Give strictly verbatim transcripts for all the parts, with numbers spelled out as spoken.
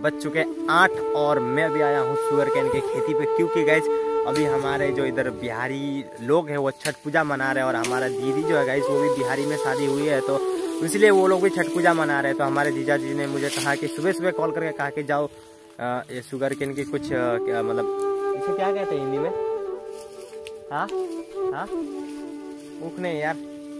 बज चुके आठ और मैं भी आया हूँ शुगर कैन की खेती पे, क्योंकि गाइस अभी हमारे जो इधर बिहारी लोग हैं वो छठ पूजा मना रहे हैं और हमारा दीदी जो है गाइस वो भी बिहारी में शादी हुई है, तो इसलिए वो लोग भी छठ पूजा मना रहे हैं। तो हमारे जीजा जी ने मुझे कहा कि सुबह सुबह कॉल करके कहा कि जाओ आ, ये शुगर कैन की कुछ आ, क्या मतलब इसे क्या कहते हैं हिंदी में, हाँ हाँ उखने यार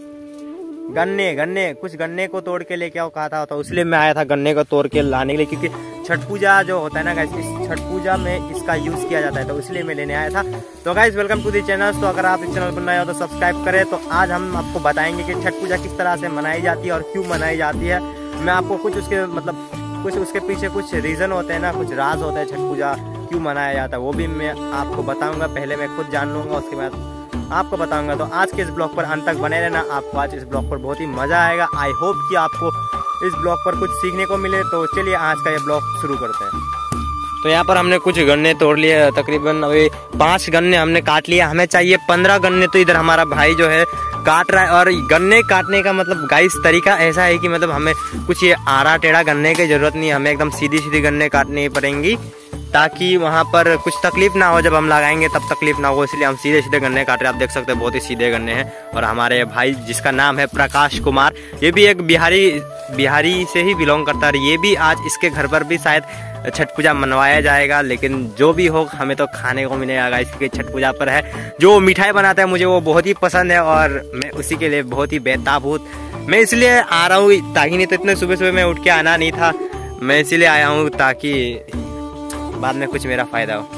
गन्ने गन्ने कुछ गन्ने को तोड़ के लेके आओ कहा था, तो इसलिए मैं आया था गन्ने को तोड़ के लाने के लिए, क्योंकि छठ पूजा जो होता है ना गाइस इस छठ पूजा में इसका यूज किया जाता है, तो इसलिए मैं लेने आया था। तो guys welcome to the channel. तो अगर आप इस चैनल पर नए हो तो सब्सक्राइब करें। तो आज हम आपको बताएंगे कि छठ पूजा किस तरह से मनाई जाती है और क्यों मनाई जाती है। मैं आपको कुछ उसके मतलब कुछ उसके पीछे कुछ रीजन होते हैं ना, कुछ राज होता है छठ पूजा क्यों मनाया जाता है, वो भी मैं आपको बताऊंगा। पहले मैं खुद जान लूंगा, उसके बाद आपको बताऊंगा। तो आज के इस ब्लॉग पर अंत तक बने रहना, आपको आज इस ब्लॉग पर बहुत ही मजा आएगा। आई होप कि आपको इस ब्लॉग पर कुछ सीखने को मिले। तो चलिए आज का ये ब्लॉग शुरू करते हैं। तो यहाँ पर हमने कुछ गन्ने तोड़ लिए, तकरीबन अभी पांच गन्ने हमने काट लिए, हमें चाहिए पंद्रह गन्ने। तो इधर हमारा भाई जो है काट रहा है, और गन्ने काटने का मतलब गाइस तरीका ऐसा है कि मतलब हमें कुछ ये आड़ा टेढ़ा गन्ने की जरूरत नहीं है, हमें एकदम सीधी सीधी गन्ने काटनी पड़ेंगी ताकि वहाँ पर कुछ तकलीफ ना हो, जब हम लगाएंगे तब तकलीफ ना हो, इसलिए हम सीधे सीधे गन्ने काट रहे हैं। आप देख सकते हैं बहुत ही सीधे गन्ने हैं। और हमारे भाई जिसका नाम है प्रकाश कुमार, ये भी एक बिहारी बिहारी से ही बिलोंग करता है। ये भी आज इसके घर पर भी शायद छठ पूजा मनवाया जाएगा, लेकिन जो भी हो हमें तो खाने को मिलेगा गाइस, क्योंकि छठ पूजा पर है। जो मिठाई बनाता है मुझे वो बहुत ही पसंद है और मैं उसी के लिए बहुत ही बेताब हूँ। मैं इसलिए आ रहा हूँ ताकि, नहीं तो इतने सुबह सुबह मैं उठ के आना नहीं था, मैं इसीलिए आया हूँ ताकि बाद में कुछ मेरा फायदा हो।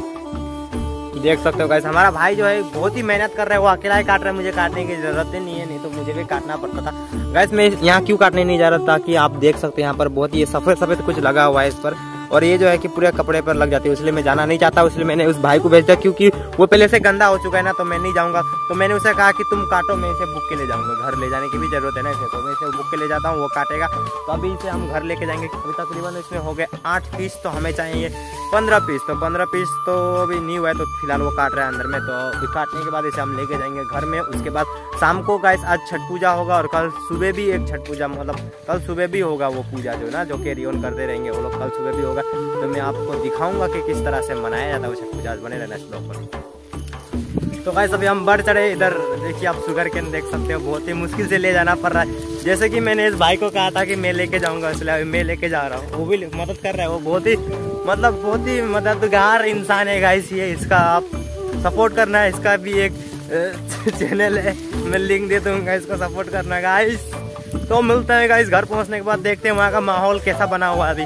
देख सकते हो गाइस हमारा भाई जो है बहुत ही मेहनत कर रहा है, वो अकेला ही काट रहा है, मुझे काटने की जरूरत ही नहीं है, नहीं तो मुझे भी काटना पड़ता था। गाइस मैं यहाँ क्यों काटने नहीं जा रहा था कि आप देख सकते हैं यहाँ पर बहुत ही सफेद सफेद कुछ लगा हुआ है इस पर, और ये जो है कि पूरे कपड़े पर लग जाती है, इसलिए मैं जाना नहीं चाहता। इसलिए मैंने उस भाई को भेज दिया, क्योंकि वो पहले से गंदा हो चुका है ना, तो मैं नहीं जाऊंगा। तो मैंने उसे कहा कि तुम काटो, मैं इसे बुक के ले जाऊंगा, घर ले जाने की भी जरूरत है ना इसे, तो मैं इसे बुक के ले जाता हूँ, वो काटेगा। तो अभी इसे हम घर लेके जाएंगे। अभी तकरीबन इसमें हो गए आठ पीस, तो हमें चाहिए पंद्रह पीस। तो पंद्रह पीस तो अभी नहीं हुआ है, तो फिलहाल वो काट रहा है अंदर में। तो अभी काटने के बाद इसे हम लेके जाएंगे घर में। उसके बाद शाम को गाइस आज छठ पूजा होगा, और कल सुबह भी एक छठ पूजा मतलब कल सुबह भी होगा वो पूजा जो ना, जो कैरी ऑन करते रहेंगे वो लोग, कल सुबह भी होगा। तो मैं आपको दिखाऊंगा कि किस तरह से मनाया जाता है वो छठ पूजा। बने रहना इस ब्लॉग पर। तो गाइस अभी हम बढ़ चढ़े इधर, देखिए आप शुगर कैन देख सकते हो, बहुत ही मुश्किल से ले जाना पड़ रहा है। जैसे कि मैंने इस भाई को कहा था कि मैं लेके जाऊंगा, इसलिए अभी मैं लेके जा रहा हूँ, वो भी मदद कर रहा है। वो बहुत ही मतलब बहुत ही मददगार इंसान है गाइस ये, इसका आप सपोर्ट करना है। इसका भी एक चैनल है, मैं लिंक दे दूंगा, इसको सपोर्ट करना गाइस। तो मिलते हैं गाइस घर पहुंचने के बाद, देखते हैं वहाँ का माहौल कैसा बना हुआ है अभी।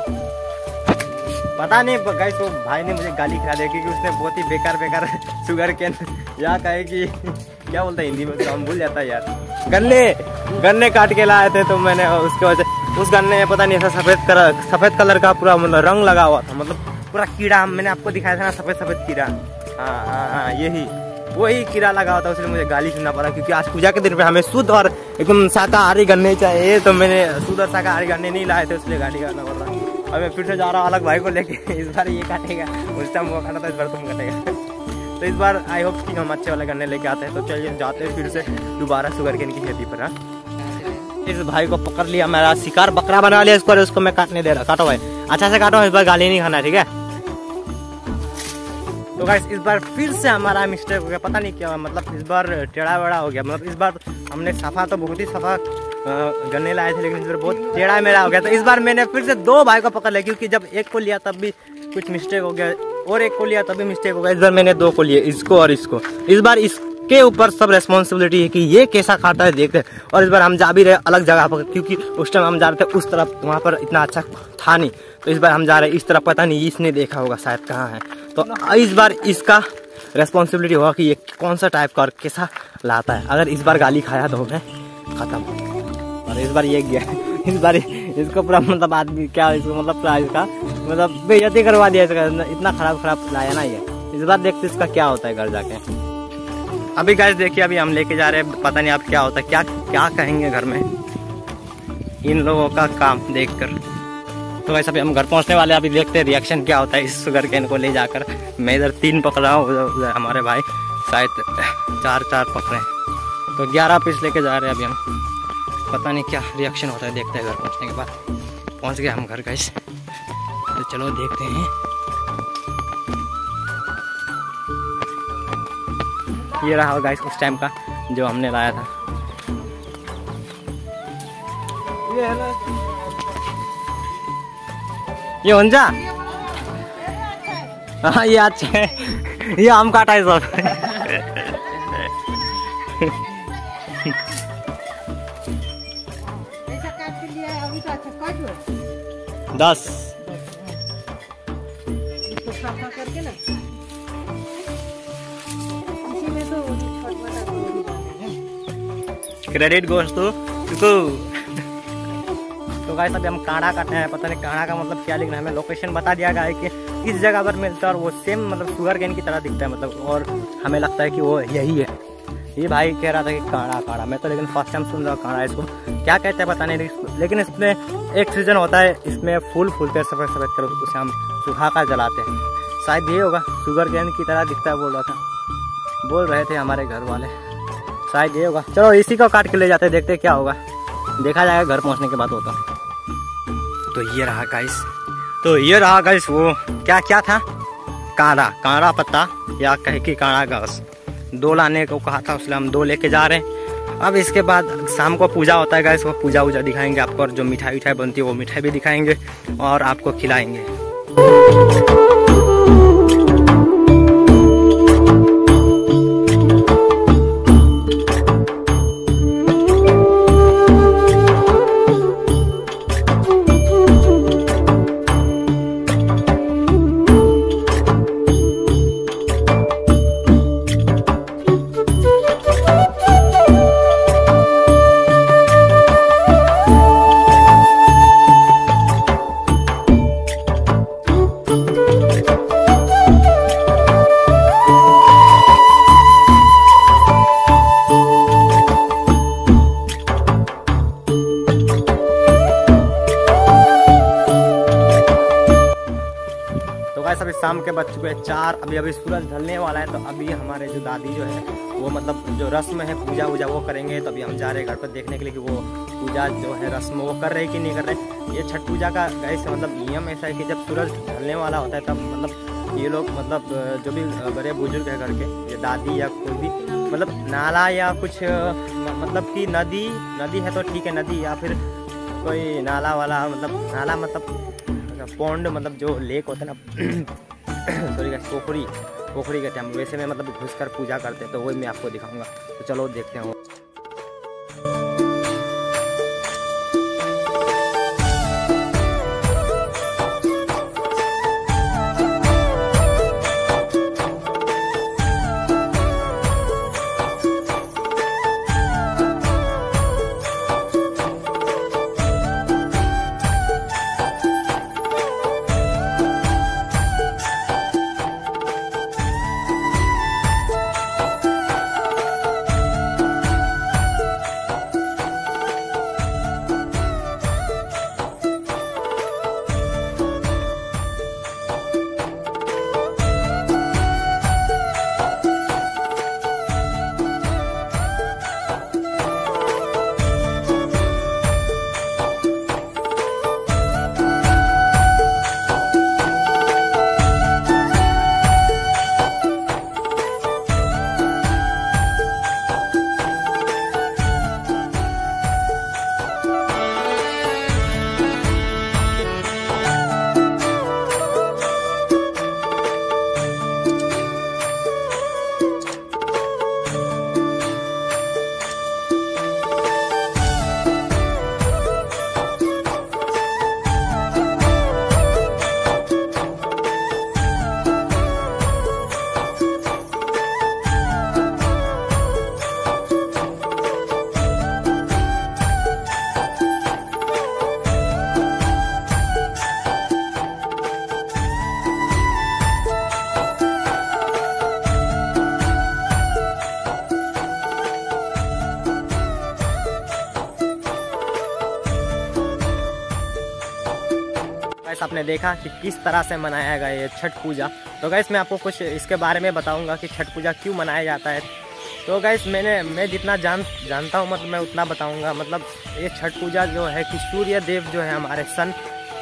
पता नहीं गाइस वो भाई ने मुझे गाली खिला दी, क्योंकि उसने बहुत ही बेकार बेकार शुगर कैन या कहे कि क्या बोलता है हिंदी में, तो हम भूल जाता है यार, गन्ने गन्ने काट के लाए थे। तो मैंने उसके वजह उस गन्ने में पता नहीं ऐसा सफेद कलर सफेद कलर का पूरा मतलब रंग लगा हुआ था, मतलब पूरा कीड़ा, मैंने आपको दिखाया था ना सफेद सफेद कीड़ा, हाँ हाँ हाँ यही वही कीड़ा लगा हुआ था, इसलिए मुझे गाली सुनना पड़ा। क्योंकि आज पूजा के दिन पे हमें शुद्ध और एकदम शाकाहारी गन्ने चाहिए, तो मैंने शुद्ध और शाकाहारी गन्ने नहीं लाए थे, इसलिए गाली करना पड़ रहा। अब मैं फिर से जा रहा हूँ अलग भाई को लेके, इस बार ये काटेगा, उस टाइम वो काटा था, इस बार तुम काटेगा। तो इस बार आई होप कि हम अच्छे वाले गन्ने लेके आते हैं। तो चलिए जाते हैं फिर से दोबारा शुगर कैन की खेती पर। इस भाई को पकड़ लिया, मेरा शिकार बकरा बना लिया इसको, उसको मैं काटने दे रहा। काटो भाई, अच्छा से काटो, इस बार गाली नहीं खाना, ठीक है। तो गाइस इस बार फिर से हमारा मिस्टेक हो गया, पता नहीं क्या मतलब इस बार टेढ़ा वेढ़ा हो गया। मतलब इस बार हमने सफा तो बहुत ही सफा गन्ने लाए थे, लेकिन इस बार बहुत टेढ़ा मेढ़ा हो गया। तो इस बार मैंने फिर से दो भाई को पकड़ लिया, क्योंकि जब एक को लिया तब भी कुछ मिस्टेक हो गया, और एक को लिया तब भी मिस्टेक हो गया। इस बार मैंने दो को लिए, इसको और इसको। इस बार इसके ऊपर सब रेस्पॉन्सिबिलिटी है कि ये कैसा खाता है देखते। और इस बार हम जा भी रहे अलग जगह पर, क्योंकि उस टाइम हम जा रहे थे उस तरफ, वहाँ पर इतना अच्छा था नहीं। तो इस बार हम जा रहे हैं इस तरफ, पता नहीं इसने देखा होगा शायद कहाँ है। तो इस बार इसका रेस्पॉन्सिबिलिटी होगा कि ये कौन सा टाइप का और कैसा लाता है। अगर इस बार गाली खाया तो मैं खत्म, और इस बार ये गया, इस बार इसको पूरा मतलब आदमी क्या इसको मतलब पूरा इसका मतलब बेइज्जती करवा दिया इसका, इतना खराब खराब लाया ना ये। इस बार देखते इसका क्या होता है घर जाके। अभी गाइस देखिए अभी हम लेके जा रहे हैं, पता नहीं आप क्या होता है, क्या क्या कहेंगे घर में इन लोगों का काम देखकर। तो वैसे अभी हम घर पहुंचने वाले हैं, अभी देखते हैं रिएक्शन क्या होता है इस शुगर कैन को ले जाकर। मैं इधर तीन पकड़ा हूँ, उधर हमारे भाई शायद चार चार पकड़े, तो ग्यारह पीस लेके जा रहे हैं अभी हम। पता नहीं क्या रिएक्शन होता है, देखते हैं घर पहुंचने के बाद। पहुंच गए हम घर गाइस। तो चलो देखते हैं। ये रहा गाइस उस टाइम का जो हमने लाया था। ये है ना, ये होंजा। हाँ ये अच्छा है, ये आम काटा है सब। दस करके ना क्रेडिट गोस तो तो गाइस अभी हम काढ़ा काटते हैं। पता नहीं काढ़ा का मतलब क्या लिखना है, हमें लोकेशन बता दिया गया है कि इस जगह पर मिलता है और वो सेम मतलब शुगर केन की तरह दिखता है मतलब, और हमें लगता है कि वो यही है। ये भाई कह रहा था कि काढ़ा काढ़ा, मैं तो लेकिन फर्स्ट टाइम सुन रहा हूँ काढ़ा। इसको क्या कहते हैं पता नहीं, लेकिन इसमें एक सीजन होता है, इसमें फूल फूलते हैं सफ़ेद सफ़ेद कर, उसे हम सुखा कर जलाते हैं। शायद ये होगा, शुगर केन की तरह दिखता है बोल रहा था, बोल रहे थे हमारे घर वाले, शायद ये होगा। चलो इसी को काट के ले जाते हैं, देखते हैं क्या होगा, देखा जाएगा घर पहुँचने के बाद होता। तो ये रहा गाइस, तो ये रहा गाइस वो क्या क्या था, काढ़ा काढ़ा पत्ता या कहे कि काढ़ा घास, दो लाने को कहा था, उसलिए हम दो लेके जा रहे हैं। अब इसके बाद शाम को पूजा होता है गाइस, वो पूजा वूजा दिखाएंगे आपको, और जो मिठाई विठाई बनती है वो मिठाई भी दिखाएंगे और आपको खिलाएंगे। अभी शाम के बज चुके हैं चार, अभी अभी सूरज ढलने वाला है। तो अभी हमारे जो दादी जो है वो मतलब जो रस्म है पूजा वूजा वो करेंगे। तो अभी हम जा रहे हैं घर पर देखने के लिए कि वो पूजा जो है रस्म वो कर रहे कि नहीं कर रहे। ये छठ पूजा का गाइस मतलब नियम ऐसा है कि जब सूरज ढलने वाला होता है तब मतलब ये लोग मतलब जो भी बड़े बुजुर्ग है घर के, ये दादी या कोई भी मतलब नाला या कुछ मतलब कि नदी नदी है तो ठीक है, नदी या फिर कोई नाला वाला मतलब नाला मतलब पौंड मतलब जो लेक होता है ना सॉरी गाइस पोखरी पोखरी कहते हैं हम, वैसे में मतलब घुसकर पूजा करते हैं। तो वही मैं आपको दिखाऊंगा, तो चलो देखते हैं। गाइस आपने देखा कि किस तरह से मनाया गया ये छठ पूजा। तो गाइस मैं आपको कुछ इसके बारे में बताऊंगा कि छठ पूजा क्यों मनाया जाता है। तो गाइस मैंने मैं जितना जान जानता हूँ मतलब मैं उतना बताऊंगा। मतलब ये छठ पूजा जो है कि सूर्य देव जो है हमारे सन,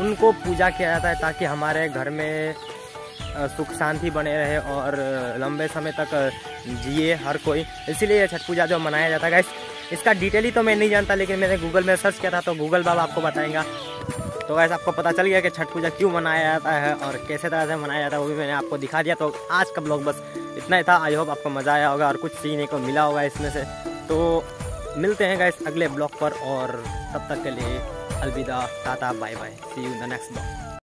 उनको पूजा किया जाता है ताकि हमारे घर में सुख शांति बने रहे और लंबे समय तक जिए हर कोई, इसीलिए ये छठ पूजा जो मनाया जाता है गाइस। इसका डिटेली तो मैं नहीं जानता, लेकिन मैंने गूगल में सर्च किया था तो गूगल बाबा आपको बताएगा। तो गाइस आपको पता चल गया कि छठ पूजा क्यों मनाया जाता है और कैसे तरह से मनाया जाता है, वो भी मैंने आपको दिखा दिया। तो आज का ब्लॉग बस इतना ही था। आई होप आपको मज़ा आया होगा और कुछ सीखने को मिला होगा इसमें से। तो मिलते हैं गाइस अगले ब्लॉग पर, और तब तक के लिए अलविदा, tata, bye bye, see you in the next blog.